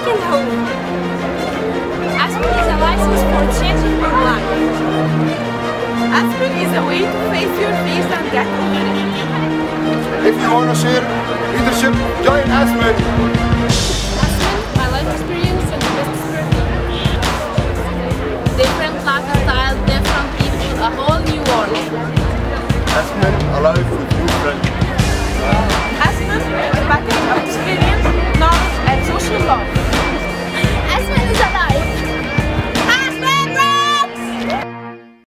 second home. Aspen is a license for changing your life. Aspen is a way to face your fears and get over it. If you want to share leadership, join Aspen.